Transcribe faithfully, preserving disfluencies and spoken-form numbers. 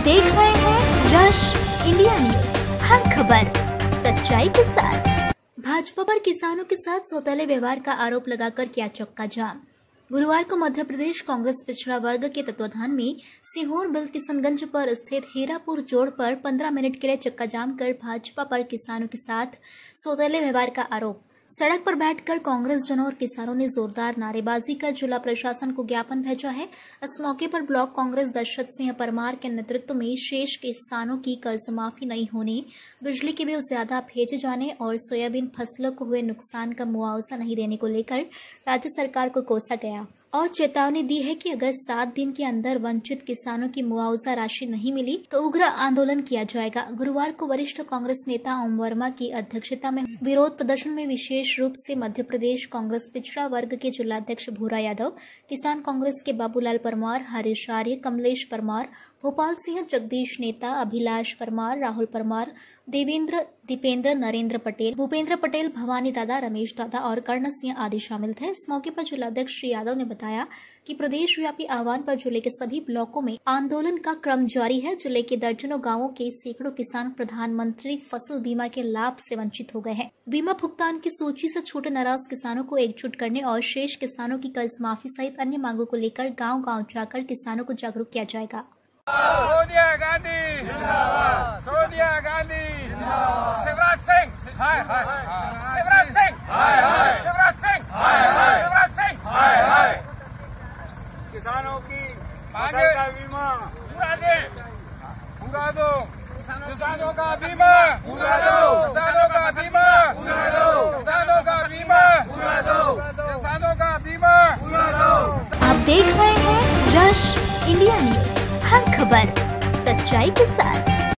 देख रहे हैं रश इंडिया न्यूज, हर खबर सच्चाई के साथ। भाजपा पर किसानों के साथ सौतेले व्यवहार का आरोप लगाकर किया चक्का जाम। गुरुवार को मध्य प्रदेश कांग्रेस पिछड़ा वर्ग के तत्वाधान में सीहोर बिल किशनगंज पर स्थित हीरापुर जोड़ पर पंद्रह मिनट के लिए चक्का जाम कर भाजपा पर किसानों के साथ सौतेले व्यवहार का आरोप। सड़क पर बैठकर कांग्रेस जनों और किसानों ने जोरदार नारेबाजी कर जिला प्रशासन को ज्ञापन भेजा है। इस मौके पर ब्लॉक कांग्रेस दशरथ सिंह परमार के नेतृत्व में शेष किसानों की कर्ज माफी नहीं होने, बिजली के बिल ज्यादा भेजे जाने और सोयाबीन फसलों को हुए नुकसान का मुआवजा नहीं देने को लेकर राज्य सरकार को कोसा गया और चेतावनी दी है कि अगर सात दिन के अंदर वंचित किसानों की मुआवजा राशि नहीं मिली तो उग्र आंदोलन किया जाएगा। गुरुवार को वरिष्ठ कांग्रेस नेता ओम वर्मा की अध्यक्षता में विरोध प्रदर्शन में विशेष रूप से मध्य प्रदेश कांग्रेस पिछड़ा वर्ग के जिलाध्यक्ष भूरा यादव, किसान कांग्रेस के बाबूलाल परमार, हरीश आर्य, कमलेश परमार, भोपाल सिंह, जगदीश नेता, अभिलाष परमार, राहुल परमार, देवेंद्र, दीपेंद्र, नरेंद्र पटेल, भूपेंद्र पटेल, भवानी दादा, रमेश दादा और कर्ण सिंह आदि शामिल थे। इस मौके पर जिलाध्यक्ष श्री यादव ने बताया कि प्रदेश व्यापी आह्वान पर जिले के सभी ब्लॉकों में आंदोलन का क्रम जारी है। जिले के दर्जनों गांवों के सैकड़ों किसान प्रधानमंत्री फसल बीमा के लाभ से वंचित हो गए हैं। बीमा भुगतान की सूची से छूटे नाराज किसानों को एकजुट करने और शेष किसानों की कर्ज माफी सहित अन्य मांगों को लेकर गाँव गाँव जाकर किसानों को जागरूक किया जाएगा। सोनिया गांधी जिंदाबाद, सोनिया गांधी जिंदाबाद, शिवराज सिंह हाय हाय, शिवराज सिंह हाय हाय, शिवराज सिंह हाय हाय, शिवराज सिंह हाय हाय। किसानों की फसल का बीमा पूरा दे, पूरा दो, किसानों का बीमा पूरा दो, किसानों का बीमा पूरा दो, किसानों का बीमा पूरा दो, किसानों का बीमा पूरा दो। आप देख रहे हैं रश इंडिया न्यूज, हर खबर सच्चाई के साथ।